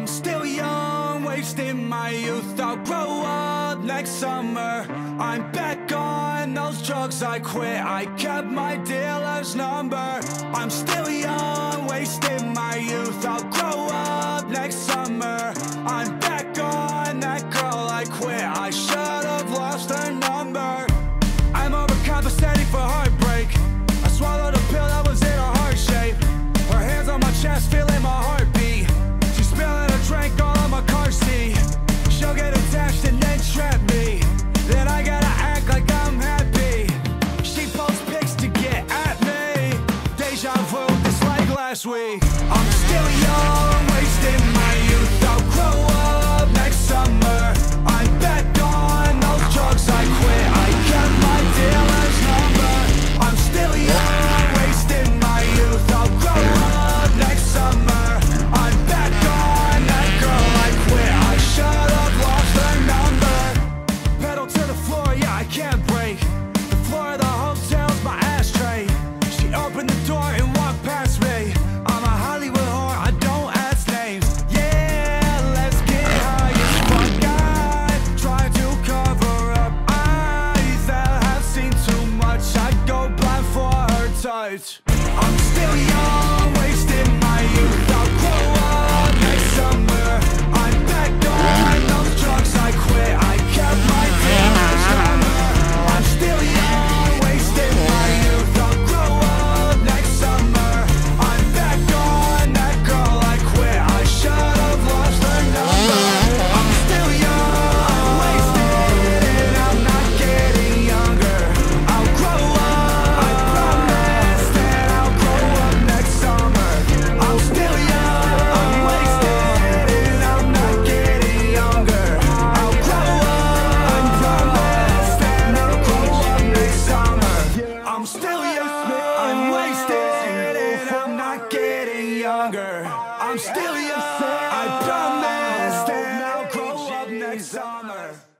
I'm still young, wasting my youth. I'll grow up next summer. I'm back on those drugs I quit. I kept my dealer's number. I'm still young, wasting my youth. I'll grow up next summer. I'm back on that girl I quit. I should have lost her number. I'm overcompensating for heartbreak. I swallowed a pill that was in her heart shape. Her hands on my chest, feeling my heartbeat. She's spilling a drink all on my car seat. She'll get attached and then trap me. Then I gotta act like I'm happy. She posts pics to get at me. Deja vu, just like last week. I'm still young, wasting my youth. I'll grow up next summer. I'm back on those drugs I quit. I kept my dealer's number. I'm still young, wasting my youth. I'll grow up next summer. I'm back on that girl I quit. I should have lost her number. Pedal to the floor, yeah, I can't break. The floor of the hotel's my ashtray. She opened the door and walked past me. I'm a Hollywood whore, I don't ask names. Yeah, let's get high as fuck. I try to cover up eyes that have seen too much. I go blind for her touch. I'm still young, wasting my youth. I'll grow up next summer. I'm back on those drugs I quit. I kept my dealer's number. I'm still young, wasting my youth. I'll grow up next summer. I'm back on that girl I quit. I should have lost her number. I'm still young, I'm wasted, and I'm not getting younger. I'll grow up, I promise that I'll grow up next summer. I'm still young, I'm wasted, and I'm not getting younger. I'll grow up, I promise that I'll grow up next summer. I'm still young, I'm wasted, and I'm not getting younger. I'm still young, I promise that I'll grow up next summer.